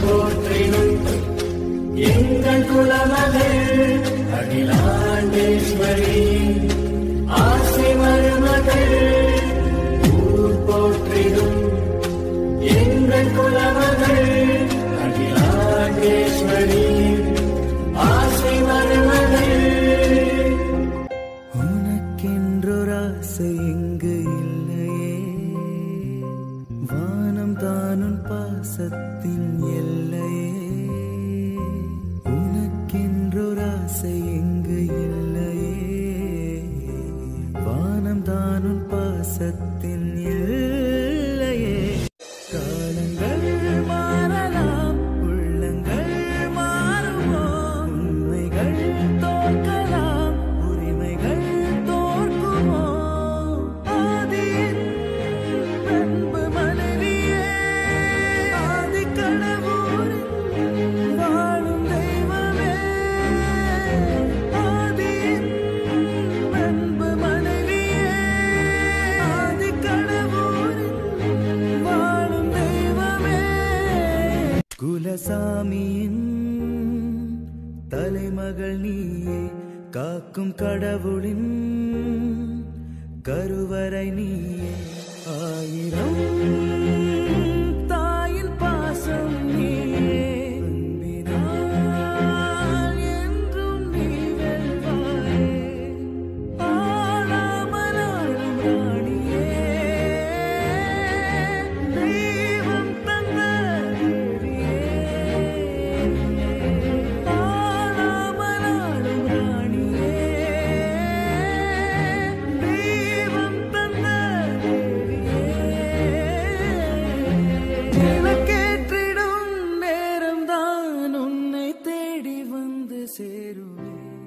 போற்றிடும் எங்கள் குலமகள் அகிலாண்டேஸ்வரி ஆசி மருமகள் ஊர் போற்றிடும் எங்கள் குலமகள் அகிலாண்டேஸ்வரி ஆசி மருமகள். உனக்கென்றொரு ஆசை இங்கு இல்லையே, வானம் தானும் பாசத்தின் எல்லையே. உனக்கென்றொரு ஆசை இங்கு இல்லையே, வானம் தானும் பாசத்தின் எல்லையே. காலங்கள் மாறலாம், உள்ளங்கள் மாறுமோ, உண்மைகள் தோற்கலாம், உரிமைகள் தோற்குமோ. ஆதியின் அன்பு மனைவியே, ஆதி கடவுளின் வாழும் தெய்வமே. ஆதியின் அன்பு மனைவியே, ஆதி கடவுளின் வாழும் தெய்வமே. குலசாமியின் தலைமகள் நீயே, காக்கும் கடவுளின் கருவறை நீயே. ஆயிரம் தாயின் பாசம் நீயே, அன்பினால் என்றும் நீ வெல்வாயே. ஆளாமலாளும் ராணியே, தெய்வம் தந்த தேவியே. ஆளாமலாளும் ராணியே, தெய்வம் தந்த தேவியே. விளக்கேற்றிடும் நேரம்தான் உன்னை தேடி வந்து சேருவே.